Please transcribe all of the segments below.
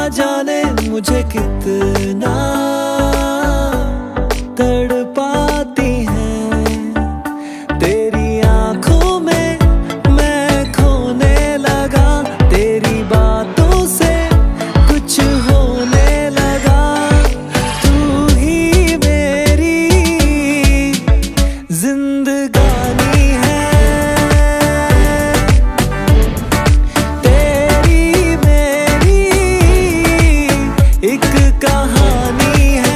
जाने मुझे कितना तड़पाती है। तेरी आंखों में मैं खोने लगा, तेरी बातों से कुछ होने लगा। तू ही मेरी जिंदगानी है, तेरी मेरी एक कहानी है।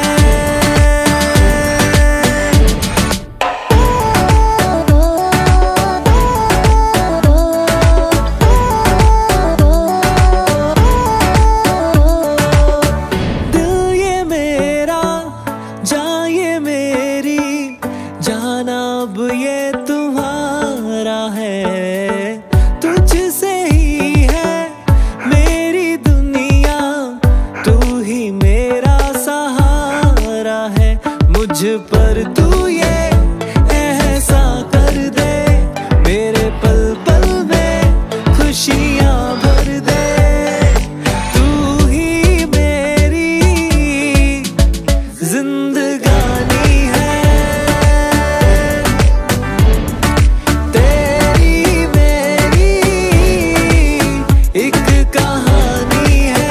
दिल ये मेरा, जान ये मेरी, जाना अब ये तुम्हारा है। तुझसे ही है मेरी दुनिया, तू ही मेरा सहारा है। मुझ पर तू ये ऐसा कर दे, मेरे पल पल में खुशियां भर दे। तू ही मेरी जिंदगानी है, तेरी मेरी एक कहानी है।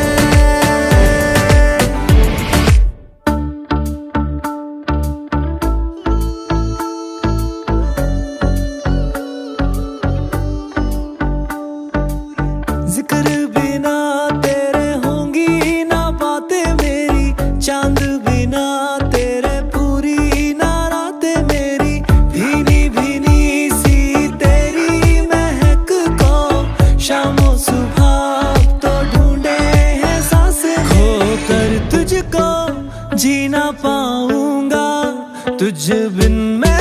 जिक्र बिना तेरे होंगी ना बातें मेरी, चांद बिना तेरे पूरी ना रातें मेरी। भीनी भीनी सी तेरी महक को शामों सुबह तो ढूंढे हैं सांसें। खोकर तुझको जी ना पाऊंगा, तुझ बिन मैं